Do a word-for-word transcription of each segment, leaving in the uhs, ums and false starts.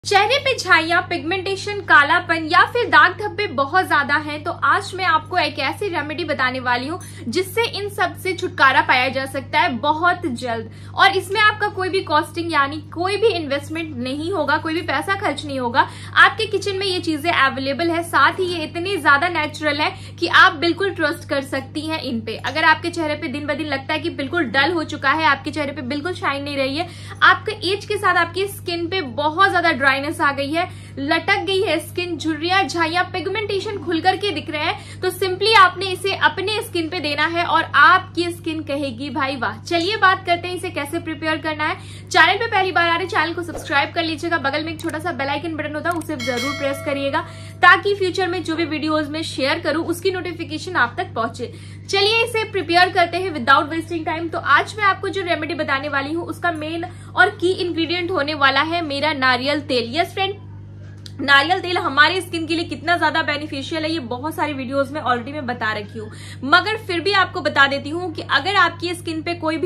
चेहरे पे झाइयां, पिगमेंटेशन, कालापन या फिर दाग धब्बे बहुत ज्यादा हैं, तो आज मैं आपको एक ऐसी रेमेडी बताने वाली हूँ जिससे इन सब से छुटकारा पाया जा सकता है बहुत जल्द। और इसमें आपका कोई भी कॉस्टिंग यानी कोई भी इन्वेस्टमेंट नहीं होगा, कोई भी पैसा खर्च नहीं होगा। आपके किचन में ये चीजें अवेलेबल है, साथ ही ये इतनी ज्यादा नेचुरल है कि आप बिल्कुल ट्रस्ट कर सकती हैं इन पे। अगर आपके चेहरे पे दिन ब दिन लगता है कि बिल्कुल डल हो चुका है, आपके चेहरे पे बिल्कुल शाइन नहीं रही है, आपके एज के साथ आपकी स्किन पे बहुत ज्यादा ड्राइनेस आ गई है, लटक गई है स्किन, झुर्रियां, झाइयां, पिगमेंटेशन खुल करके दिख रहे हैं, तो सिंपली आपने इसे अपने स्किन पे देना है और आपकी स्किन कहेगी भाई वाह। चलिए बात करते हैं इसे कैसे प्रिपेयर करना है। चैनल पे पहली बार आ रहे चैनल को सब्सक्राइब कर लीजिएगा, बगल में एक छोटा सा बेल आइकन बटन होता है उसे जरूर प्रेस करिएगा ताकि फ्यूचर में जो भी वीडियोज में शेयर करूं उसकी नोटिफिकेशन आप तक पहुंचे। चलिए इसे प्रिपेयर करते हैं विदाउट वेस्टिंग टाइम। तो आज मैं आपको जो रेमेडी बताने वाली हूँ उसका मेन और की इंग्रेडिएंट होने वाला है मेरा नारियल तेल। यस फ्रेंड, नारियल तेल हमारे स्किन के लिए कितना ज्यादा बेनिफिशियल है ये बहुत सारी वीडियोस में ऑलरेडी मैं बता रखी हूँ, मगर फिर भी आपको बता देती हूँ कि अगर आपकी स्किन पे कोई भी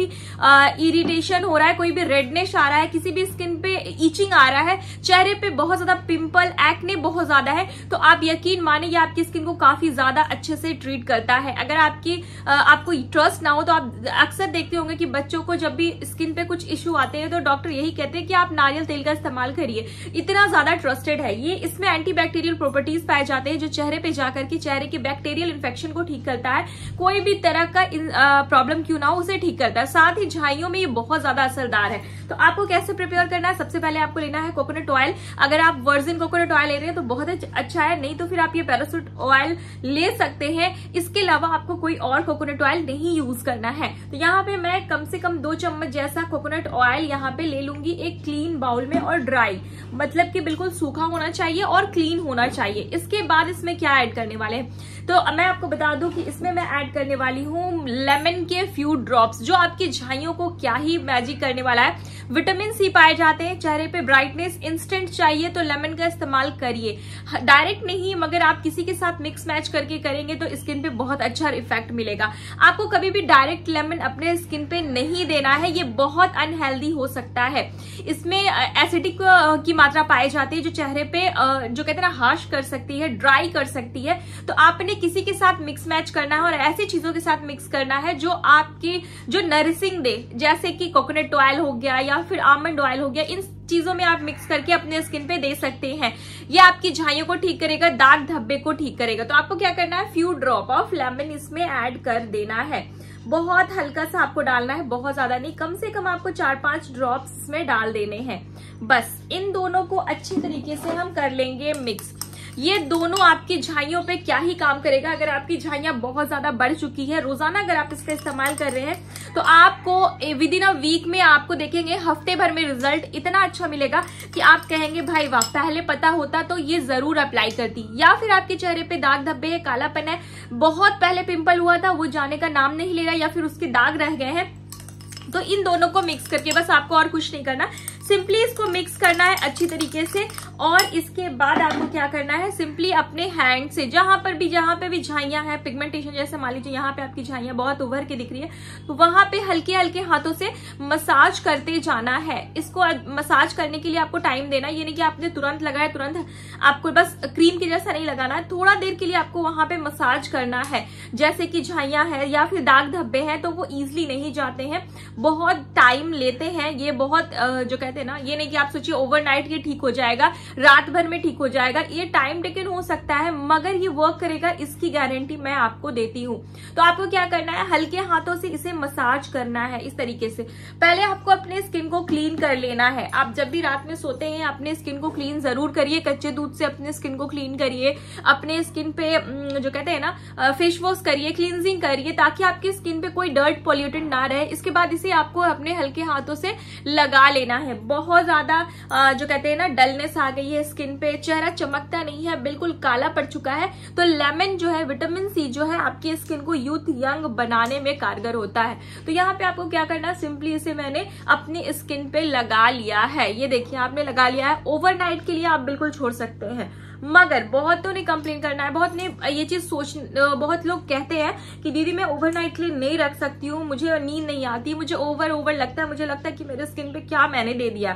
इरिटेशन हो रहा है, कोई भी रेडनेस आ रहा है, किसी भी स्किन पे इचिंग आ रहा है, चेहरे पे बहुत ज्यादा पिंपल, एक्ने बहुत ज्यादा है, तो आप यकीन माने ये आपकी स्किन को काफी ज्यादा अच्छे से ट्रीट करता है। अगर आपकी आ, आपको ट्रस्ट ना हो तो आप अक्सर देखते होंगे कि बच्चों को जब भी स्किन पे कुछ इश्यू आते हैं तो डॉक्टर यही कहते हैं कि आप नारियल तेल का इस्तेमाल करिए, इतना ज्यादा ट्रस्टेड है ये। इसमें एंटीबैक्टीरियल प्रॉपर्टीज पाए जाते हैं जो चेहरे पे जाकर के चेहरे के बैक्टीरियल इन्फेक्शन को ठीक करता है, कोई भी तरह का प्रॉब्लम क्यों ना हो उसे ठीक करता है। साथ ही झाइयों में ये बहुत ज्यादा असरदार है। तो आपको कैसे प्रिपेयर करना है, सबसे पहले आपको लेना है कोकोनट ऑयल। अगर आप वर्जिन कोकोनट ऑयल ले रहे हैं तो बहुत अच्छा है, नहीं तो फिर आप ये पैराशूट ऑयल ले सकते हैं। इसके अलावा आपको कोई और कोकोनट ऑयल नहीं यूज करना है। तो यहाँ पे मैं कम से कम दो चम्मच जैसा कोकोनट ऑयल यहाँ पे ले लूंगी एक क्लीन बाउल में, और ड्राई मतलब कि बिल्कुल सूखा होना चाहिए और क्लीन होना चाहिए। इसके बाद इसमें क्या ऐड करने वाले हैं तो मैं आपको बता दूं कि इसमें मैं ऐड करने वाली हूँ लेमन के फ्यू ड्रॉप्स, जो आपकी झाइयों को क्या ही मैजिक करने वाला है। विटामिन सी पाए जाते हैं, चेहरे पे ब्राइटनेस इंस्टेंट चाहिए तो लेमन का इस्तेमाल करिए, डायरेक्ट नहीं, मगर आप किसी के साथ मिक्स मैच करके करेंगे तो स्किन पे बहुत अच्छा इफेक्ट मिलेगा। आपको कभी भी डायरेक्ट लेमन अपने स्किन पे नहीं देना है, ये बहुत अनहेल्दी हो सकता है। इसमें एसिडिक की मात्रा पाई जाती है जो चेहरे पे जो कहते हैं ना हार्श कर सकती है, ड्राई कर सकती है। तो आपने किसी के साथ मिक्स मैच करना है और ऐसी चीजों के साथ मिक्स करना है जो आपकी जो नरिशिंग दे, जैसे कि कोकोनट ऑयल हो गया या फिर आमंड ऑयल हो गया, इन चीजों में आप मिक्स करके अपने स्किन पे दे सकते हैं। ये आपकी झाइयों को ठीक करेगा, दाग धब्बे को ठीक करेगा। तो आपको क्या करना है, फ्यू ड्रॉप ऑफ लेमन इसमें ऐड कर देना है। बहुत हल्का सा आपको डालना है, बहुत ज्यादा नहीं, कम से कम आपको चार पांच ड्रॉप्स इसमें डाल देने हैं। बस इन दोनों को अच्छी तरीके से हम कर लेंगे मिक्स। ये दोनों आपकी झाइयों पे क्या ही काम करेगा। अगर आपकी झाइयां बहुत ज्यादा बढ़ चुकी है, रोजाना अगर आप इसका इस्तेमाल कर रहे हैं तो आपको विद इन अ वीक में आपको देखेंगे हफ्ते भर में रिजल्ट इतना अच्छा मिलेगा कि आप कहेंगे भाई वाह, पहले पता होता तो ये जरूर अप्लाई करती। या फिर आपके चेहरे पे दाग धब्बे है, कालापन है, बहुत पहले पिंपल हुआ था वो जाने का नाम नहीं ले रहा, या फिर उसके दाग रह गए हैं, तो इन दोनों को मिक्स करके बस आपको और कुछ नहीं करना, सिंपली इसको मिक्स करना है अच्छी तरीके से। और इसके बाद आपको क्या करना है, सिंपली अपने हैंड से जहां पर भी जहां पे भी झाइयां हैं, पिगमेंटेशन जैसे मान लीजिए यहाँ पे आपकी झाइयां बहुत उभर के दिख रही है, तो वहां पे हल्के हल्के हाथों से मसाज करते जाना है। इसको मसाज करने के लिए आपको टाइम देना, ये नहीं कि आपने तुरंत लगाया तुरंत, आपको बस क्रीम के जैसा नहीं लगाना है, थोड़ा देर के लिए आपको वहां पे मसाज करना है। जैसे कि झाइयां है या फिर दाग धब्बे हैं तो वो इजिली नहीं जाते हैं, बहुत टाइम लेते हैं। ये बहुत जो कहते हैं ना, ये नहीं कि आप सोचिए ओवरनाइट ये ठीक हो जाएगा, रात भर में ठीक हो जाएगा, ये टाइम टेकन हो सकता है, मगर ये वर्क करेगा इसकी गारंटी मैं आपको देती हूँ। तो आपको क्या करना है, हल्के हाथों से इसे मसाज करना है इस तरीके से। पहले आपको अपने स्किन को क्लीन कर लेना है। आप जब भी रात में सोते हैं अपने स्किन को क्लीन जरूर करिए, कच्चे दूध से अपने स्किन को क्लीन करिए, अपने स्किन पे जो कहते हैं ना फेस वॉश करिए, क्लींजिंग करिए, ताकि आपकी स्किन पे कोई डर्ट पॉल्यूटेंट ना रहे। इसके बाद इसे आपको अपने हल्के हाथों से लगा लेना है। बहुत ज्यादा जो कहते हैं ना डलनेस आ गई है स्किन पे, चेहरा चमकता नहीं है, बिल्कुल काला पड़ चुका है, तो लेमन जो है, विटामिन सी जो है आपकी स्किन को यूथ यंग बनाने में कारगर होता है। तो यहाँ पे आपको क्या करना है, सिंपली इसे मैंने अपनी स्किन पे लगा लिया है। ये देखिए आपने लगा लिया है। ओवरनाइट के लिए आप बिल्कुल छोड़ सकते हैं, मगर बहुतों ने कंप्लेन करना है, बहुत ने ये चीज सोच, बहुत लोग कहते हैं कि दीदी मैं ओवरनाइट के लिए नहीं रख सकती हूँ, मुझे नींद नहीं आती, मुझे ओवर ओवर लगता है, मुझे लगता है कि मेरे स्किन पे क्या मैंने दे दिया।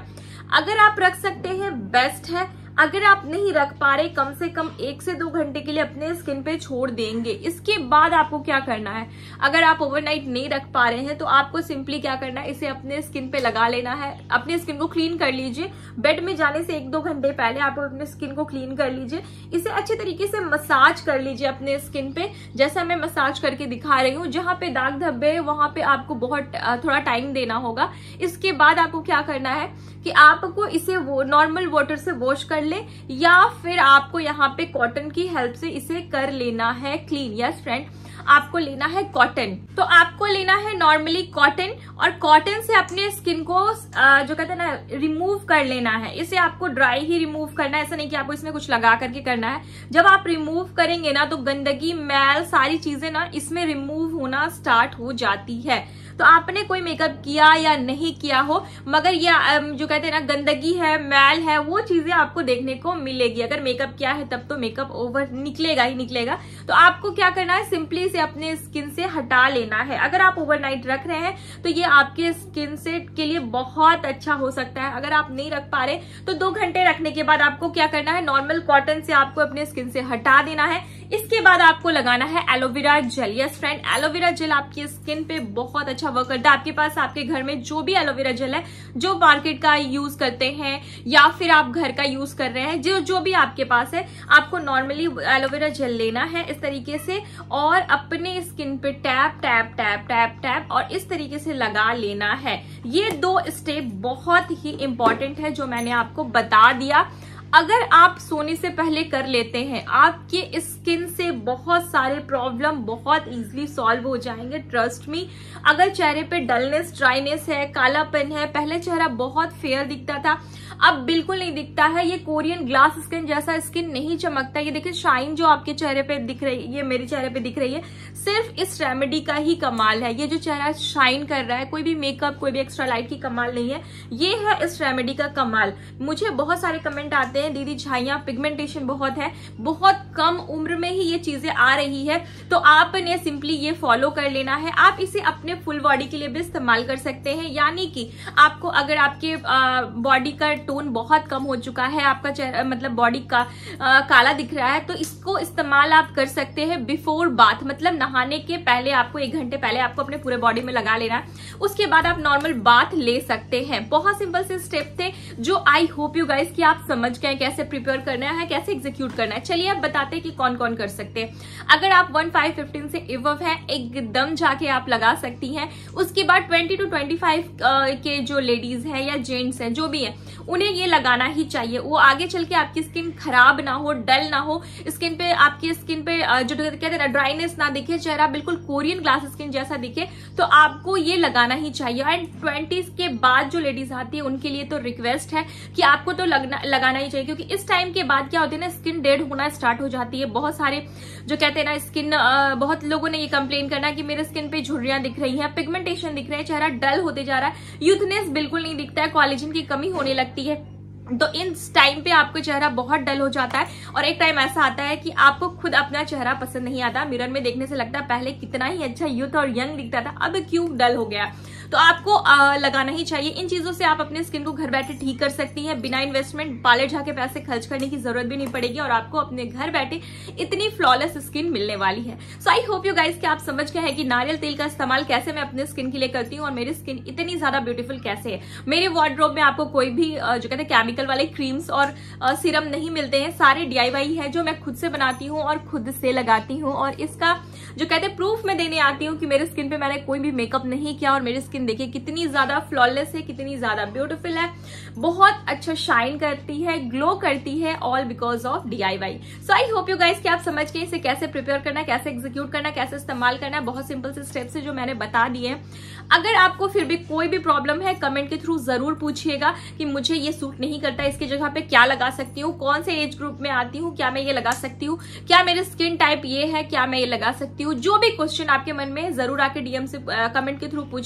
अगर आप रख सकते हैं बेस्ट है, अगर आप नहीं रख पा रहे कम से कम एक से दो घंटे के लिए अपने स्किन पे छोड़ देंगे। इसके बाद आपको क्या करना है, अगर आप ओवरनाइट नहीं रख पा रहे हैं तो आपको सिंपली क्या करना है, इसे अपने स्किन पे लगा लेना है। अपने स्किन को क्लीन कर लीजिए, बेड में जाने से एक दो घंटे पहले आप अपने स्किन को क्लीन कर लीजिए। इसे अच्छे तरीके से मसाज कर लीजिए अपने स्किन पे, जैसा मैं मसाज करके दिखा रही हूँ। जहां पे दाग धब्बे है वहां पे आपको बहुत थोड़ा टाइम देना होगा। इसके बाद आपको क्या करना है कि आपको इसे वो नॉर्मल वाटर से वॉश कर ले, या फिर आपको यहाँ पे कॉटन की हेल्प से इसे कर लेना है क्लीन। यस फ्रेंड, आपको लेना है कॉटन। तो आपको लेना है नॉर्मली कॉटन, और कॉटन से अपने स्किन को जो कहते हैं ना रिमूव कर लेना है। इसे आपको ड्राई ही रिमूव करना है, ऐसा नहीं कि आपको इसमें कुछ लगा करके करना है। जब आप रिमूव करेंगे ना तो गंदगी, मैल, सारी चीजें ना इसमें रिमूव होना स्टार्ट हो जाती है। तो आपने कोई मेकअप किया या नहीं किया हो, मगर ये जो कहते हैं ना गंदगी है, मैल है, वो चीजें आपको देखने को मिलेगी। अगर मेकअप किया है तब तो मेकअप ओवर निकलेगा ही निकलेगा। तो आपको क्या करना है, सिंपली इसे अपने स्किन से हटा लेना है। अगर आप ओवरनाइट रख रहे हैं तो ये आपके स्किन से के लिए बहुत अच्छा हो सकता है। अगर आप नहीं रख पा रहे तो दो घंटे रखने के बाद आपको क्या करना है, नॉर्मल कॉटन से आपको अपने स्किन से हटा देना है। इसके बाद आपको लगाना है aloe vera gel. Yes friend, aloe vera gel आपकी स्किन पे बहुत अच्छा वर्क करता है। आपके पास आपके घर में जो भी एलोवेरा जेल है, जो मार्केट का यूज करते हैं या फिर आप घर का यूज कर रहे हैं, जो जो भी आपके पास है, आपको नॉर्मली एलोवेरा जेल लेना है इस तरीके से, और अपने स्किन पे tap tap tap tap tap और इस तरीके से लगा लेना है। ये दो स्टेप बहुत ही इंपॉर्टेंट है जो मैंने आपको बता दिया। अगर आप सोने से पहले कर लेते हैं, आपके स्किन से बहुत सारे प्रॉब्लम बहुत इजीली सॉल्व हो जाएंगे, ट्रस्ट मी। अगर चेहरे पे डलनेस, ड्राइनेस है, कालापन है, पहले चेहरा बहुत फेयर दिखता था, अब बिल्कुल नहीं दिखता है। ये कोरियन ग्लास स्किन जैसा स्किन नहीं चमकता। ये देखिए शाइन जो आपके चेहरे पे दिख रही है, ये मेरे चेहरे पे दिख रही है, सिर्फ इस रेमेडी का ही कमाल है। ये जो चेहरा शाइन कर रहा है, कोई भी मेकअप, कोई भी एक्स्ट्रा लाइट की कमाल नहीं है, ये है इस रेमेडी का कमाल। मुझे बहुत सारे कमेंट आते हैं, दीदी झाइयां पिगमेंटेशन बहुत है, बहुत कम उम्र में ही ये चीजें आ रही है। तो आपने सिंपली ये फॉलो कर लेना है। आप इसे अपने फुल बॉडी के लिए भी इस्तेमाल कर सकते हैं, यानी कि आपको अगर आपके बॉडी का टोन बहुत कम हो चुका है, आपका चेहरा मतलब बॉडी का आ, काला दिख रहा है, तो इसको इस्तेमाल आप कर सकते हैं बिफोर बाथ, मतलब नहाने के पहले आपको एक घंटे पहले आपको अपने पूरे बॉडी में लगा लेना है। उसके बाद आप नॉर्मल बाथ ले सकते हैं। बहुत सिंपल से स्टेप थे जो आई होप यू गाइस कि आप समझ गए कैसे प्रिपेयर करना है, कैसे एग्जीक्यूट करना है। चलिए अब बताते हैं कि कौन कौन कर सकते हैं। अगर आप वन फाइव फिफ्टीन से इवव है, एकदम जाके आप लगा सकती हैं। उसके बाद ट्वेंटी टू ट्वेंटी फाइव के जो लेडीज हैं या जेंट्स हैं, जो भी है, उन्हें ये लगाना ही चाहिए। वो आगे चल के आपकी स्किन खराब ना हो, डल ना हो, स्किन पे आपकी स्किन पे जो कहते हैं ना ड्राइनेस ना दिखे, चेहरा बिल्कुल कोरियन ग्लास स्किन जैसा दिखे, तो आपको ये लगाना ही चाहिए। एंड ट्वेंटीज के बाद जो लेडीज आती है उनके लिए तो रिक्वेस्ट है कि आपको तो लगना लगाना ही चाहिए, क्योंकि इस टाइम के बाद क्या होती है ना, स्किन डेड होना स्टार्ट हो जाती है। बहुत सारे जो कहते हैं ना स्किन, बहुत लोगों ने ये कंप्लेन करना कि मेरे स्किन पे झुर्रियां दिख रही है, पिगमेंटेशन दिख रहा है, चेहरा डल होते जा रहा है, यूथनेस बिल्कुल नहीं दिखता है, कोलेजन की कमी होने लगती है। तो इन टाइम पे आपका चेहरा बहुत डल हो जाता है, और एक टाइम ऐसा आता है कि आपको खुद अपना चेहरा पसंद नहीं आता। मिरर में देखने से लगता है पहले कितना ही अच्छा यूथ और यंग दिखता था, अब क्यों डल हो गया। तो आपको आ, लगाना ही चाहिए। इन चीजों से आप अपने स्किन को घर बैठे ठीक कर सकती हैं, बिना इन्वेस्टमेंट पार्लर जाके पैसे खर्च करने की जरूरत भी नहीं पड़ेगी, और आपको अपने घर बैठे इतनी फ्लॉलेस स्किन मिलने वाली है। So I hope you guys कि आप समझ गए हैं कि नारियल तेल का इस्तेमाल कैसे मैं अपने स्किन के लिए करती हूँ और मेरी स्किन इतनी ज्यादा ब्यूटीफुल कैसे है। मेरे वार्डरोब में आपको कोई भी जो कहते हैं केमिकल वाले क्रीम्स और सीरम नहीं मिलते हैं, सारे डीआईवाई है जो मैं खुद से बनाती हूँ और खुद से लगाती हूँ, और इसका जो कहते हैं प्रूफ मैं देने आती हूँ कि मेरे स्किन पे मैंने कोई भी मेकअप नहीं किया, और मेरी स्किन देखिए कितनी ज्यादा फ्लॉलेस है, कितनी ज्यादा ब्यूटीफुल है, बहुत अच्छा शाइन करती है, ग्लो करती है, all because of DIY. So I hope you guys कि आप समझ गए इसे कैसे प्रिपेयर करना है, कैसे एग्जीक्यूट करना है, कैसे इस्तेमाल करना है। बहुत सिंपल से स्टेप्स है जो मैंने बता दिए। अगर आपको फिर भी कोई भी प्रॉब्लम है, कमेंट के थ्रू जरूर पूछिएगा कि मुझे ये सूट नहीं करता, इसकी जगह पे क्या लगा सकती हूँ, कौन से एज ग्रुप में आती हूँ, क्या मैं ये लगा सकती हूँ, क्या मेरी स्किन टाइप ये है, क्या मैं ये लगा सकती हूँ। जो भी क्वेश्चन आपके मन में जरूर आके डीएम से कमेंट के थ्रू पूछिए,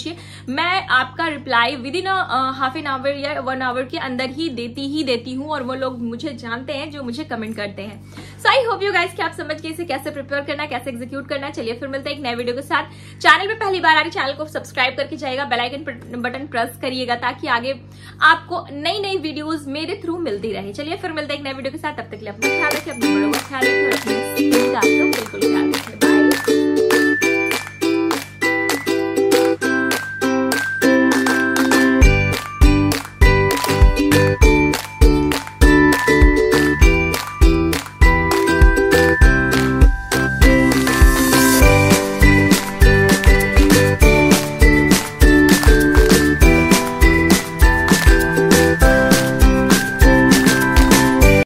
मैं आपका reply within half an hour या वन आवर के अंदर ही देती ही देती हूँ, और वो लोग मुझे जानते हैं जो मुझे कमेंट करते हैं। So I hope you guys कि आप समझ गए इसे कैसे प्रिपेयर करना, कैसे एग्जीक्यूट करना। चलिए फिर मिलते हैं एक नए वीडियो के साथ। चैनल पे पहली बार आ रही, चैनल को सब्सक्राइब करके जाएगा, बेल आइकन बटन प्रेस करिएगा ताकि आगे आपको नई नई वीडियोस मेरे थ्रू मिलती रहे। चलिए फिर मिलते हैं एक नए वीडियो के साथ, तब तक के लिए अपना ख्याल रखिए, अपने बड़ों का ख्याल रखिए और अपने बिल्कुल ख्याल रखिए। बाय।